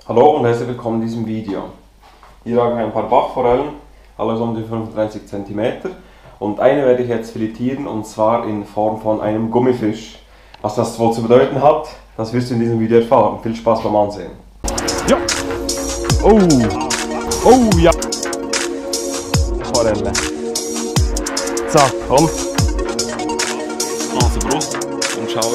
Hallo und herzlich willkommen in diesem Video. Hier habe ich ein paar Bachforellen, alles um die 35 cm. Und eine werde ich jetzt filetieren, und zwar in Form von einem Gummifisch. Was das wohl zu bedeuten hat, das wirst du in diesem Video erfahren. Viel Spaß beim Ansehen. Ja! Oh! Oh ja! Forelle. Zack, komm! Also Brust und schau.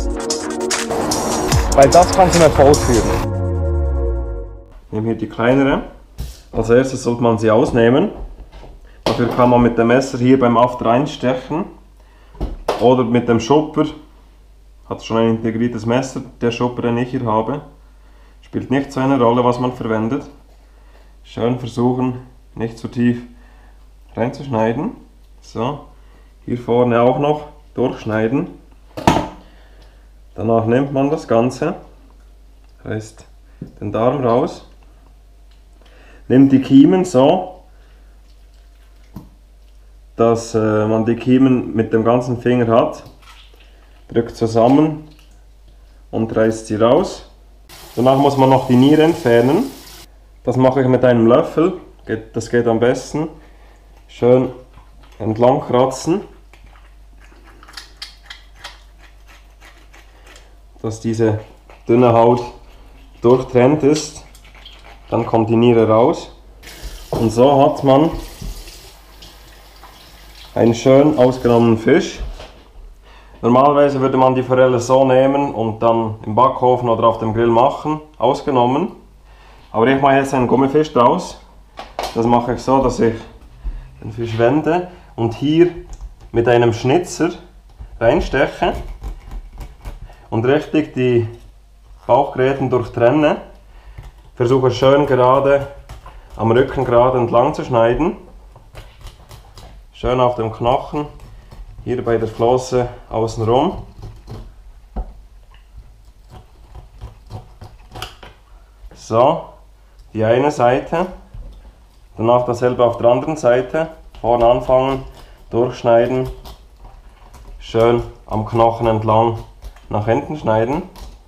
Weil das kann zum Erfolg führen. Ich nehme hier die kleinere. Als erstes sollte man sie ausnehmen. Dafür kann man mit dem Messer hier beim Aft reinstechen. Oder mit dem Schupper. Hat schon ein integriertes Messer, der Schupper, den ich hier habe. Spielt nicht so eine Rolle, was man verwendet. Schön versuchen, nicht zu tief reinzuschneiden. So, hier vorne auch noch durchschneiden. Danach nimmt man das Ganze, reißt den Darm raus, nimmt die Kiemen so, dass man die Kiemen mit dem ganzen Finger hat, drückt zusammen und reißt sie raus. Danach muss man noch die Niere entfernen. Das mache ich mit einem Löffel, das geht am besten. Schön entlang kratzen, dass diese dünne Haut durchtrennt ist. Dann kommt die Niere raus. Und so hat man einen schön ausgenommenen Fisch. Normalerweise würde man die Forelle so nehmen und dann im Backofen oder auf dem Grill machen, ausgenommen. Aber ich mache jetzt einen Gummifisch draus. Das mache ich so, dass ich den Fisch wende und hier mit einem Schnitzer reinsteche und richtig die Bauchgräten durchtrenne. Versuche schön gerade am Rücken gerade entlang zu schneiden. Schön auf dem Knochen, hier bei der Flosse außenrum. So, die eine Seite. Danach dasselbe auf der anderen Seite. Vorne anfangen, durchschneiden. Schön am Knochen entlang nach hinten schneiden.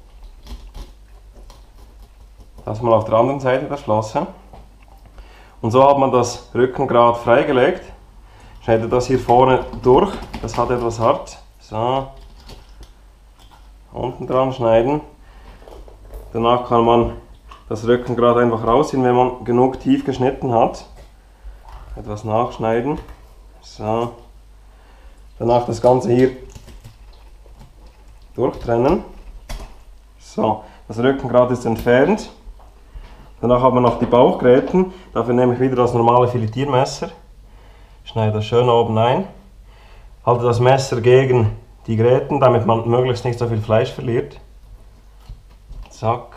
Das mal auf der anderen Seite der Flosse. Und so hat man das Rückengrad freigelegt. Schneide das hier vorne durch, das hat etwas hart. So, unten dran schneiden. Danach kann man das Rückengrad einfach rausziehen, wenn man genug tief geschnitten hat. Etwas nachschneiden. So. Danach das Ganze hier durchtrennen. So, das Rückengrad ist entfernt. Danach haben wir noch die Bauchgräten. Dafür nehme ich wieder das normale Filetiermesser. Schneide das schön oben ein. Halte das Messer gegen die Gräten, damit man möglichst nicht so viel Fleisch verliert. Zack.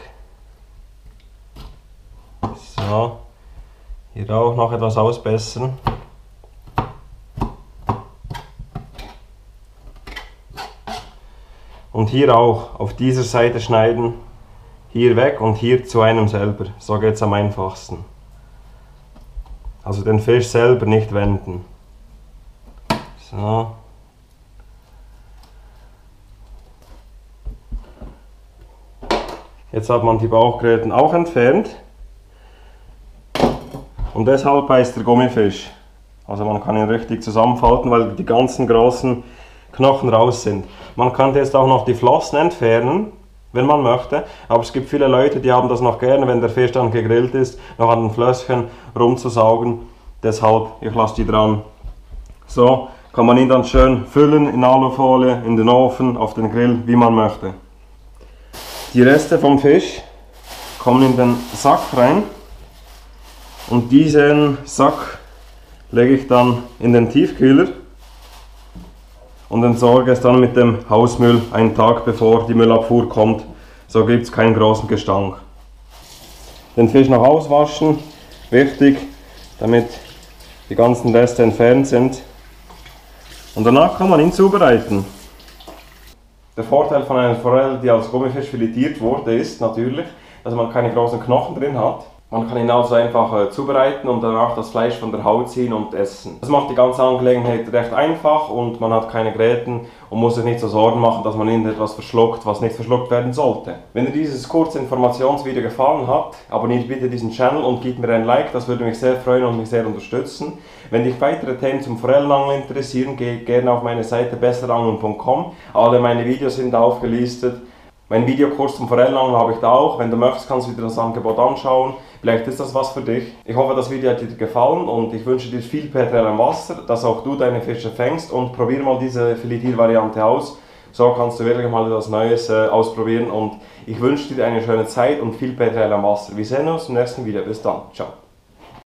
So. Hier auch noch etwas ausbessern. Und hier auch auf dieser Seite schneiden. Hier weg und hier zu einem selber. So geht es am einfachsten. Also den Fisch selber nicht wenden. So. Jetzt hat man die Bauchgräten auch entfernt. Und deshalb heißt der Gummifisch. Also man kann ihn richtig zusammenfalten, weil die ganzen großen Knochen raus sind. Man kann jetzt auch noch die Flossen entfernen, wenn man möchte. Aber es gibt viele Leute, die haben das noch gerne, wenn der Fisch dann gegrillt ist, noch an den Flösschen rumzusaugen. Deshalb, ich lasse die dran. So kann man ihn dann schön füllen in Alufolie, in den Ofen, auf den Grill, wie man möchte. Die Reste vom Fisch kommen in den Sack rein. Und diesen Sack lege ich dann in den Tiefkühler und entsorge es dann mit dem Hausmüll einen Tag bevor die Müllabfuhr kommt. So gibt es keinen großen Gestank. Den Fisch noch auswaschen, wichtig, damit die ganzen Reste entfernt sind. Und danach kann man ihn zubereiten. Der Vorteil von einer Forelle, die als Gummifisch filetiert wurde, ist natürlich, dass man keine großen Knochen drin hat. Man kann ihn also einfach zubereiten und danach das Fleisch von der Haut ziehen und essen. Das macht die ganze Angelegenheit recht einfach und man hat keine Gräten und muss sich nicht so Sorgen machen, dass man irgendetwas verschluckt, was nicht verschluckt werden sollte. Wenn dir dieses kurze Informationsvideo gefallen hat, abonniert bitte diesen Channel und gib mir ein Like, das würde mich sehr freuen und mich sehr unterstützen. Wenn dich weitere Themen zum Forellenangeln interessieren, geh gerne auf meine Seite besserangeln.com. Alle meine Videos sind aufgelistet. Mein Videokurs zum Forellenangeln habe ich da auch. Wenn du möchtest, kannst du dir das Angebot anschauen. Vielleicht ist das was für dich. Ich hoffe, das Video hat dir gefallen und ich wünsche dir viel Petrel im Wasser, dass auch du deine Fische fängst und probier mal diese Filetiervariante aus. So kannst du wirklich mal etwas Neues ausprobieren und ich wünsche dir eine schöne Zeit und viel Petrel am Wasser. Wir sehen uns im nächsten Video. Bis dann. Ciao.